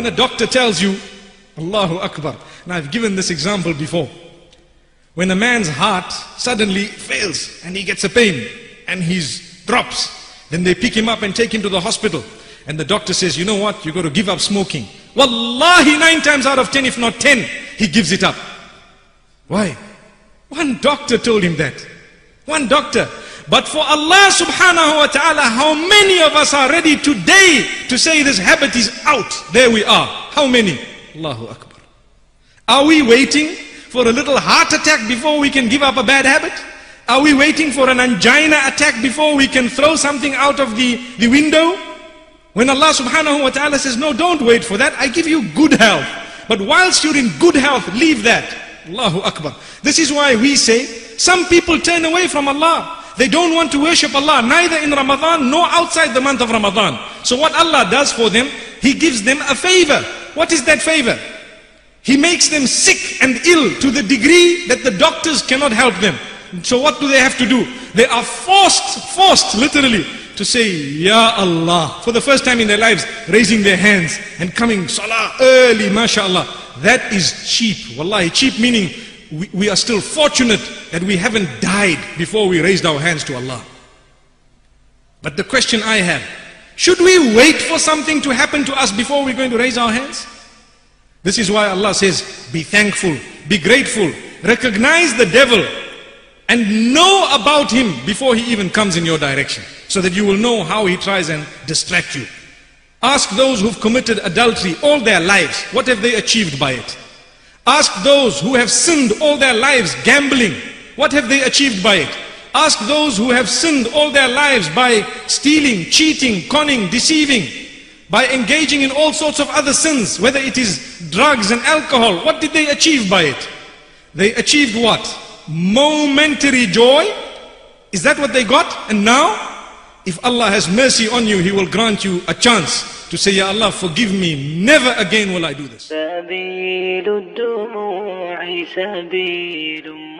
when a doctor tells you, Allahu Akbar. Now I've given this example before. When a man's heart suddenly fails and he gets a pain and he drops, then they pick him up and take him to the hospital. And the doctor says, you know what, you got to give up smoking. Wallahi, 9 times out of 10, if not 10, he gives it up. Why? One doctor told him that. One doctor. But for Allah subhanahu wa ta'ala, how many of us are ready today to say this habit is out? There we are. How many? Allahu Akbar. Are we waiting for a little heart attack before we can give up a bad habit? Are we waiting for an angina attack before we can throw something out of the window? When Allah subhanahu wa ta'ala says, no, don't wait for that. I give you good health. But whilst you're in good health, leave that. Allahu Akbar. This is why we say, some people turn away from Allah. They don't want to worship Allah, neither in Ramadan nor outside the month of Ramadan. So what Allah does for them, He gives them a favor. What is that favor? He makes them sick and ill to the degree that the doctors cannot help them. So what do they have to do? They are forced literally to say, Ya Allah, for the first time in their lives, raising their hands and coming salah early, mashallah. That is cheap. Wallahi, cheap meaning we are still fortunate that we haven't died before we raised our hands to Allah. But the question I have, should we wait for something to happen to us before we're going to raise our hands? This is why Allah says, be thankful, be grateful, recognize the devil and know about him before he even comes in your direction, so that you will know how he tries and distract you. Ask those who've committed adultery all their lives, what have they achieved by it? Ask those who have sinned all their lives gambling, what have they achieved by it? Ask those who have sinned all their lives by stealing, cheating, conning, deceiving, by engaging in all sorts of other sins, whether it is drugs and alcohol. What did they achieve by it? They achieved what? Momentary joy. Is that what they got? And now, if Allah has mercy on you, He will grant you a chance to say, Ya Allah, forgive me, never again will I do this.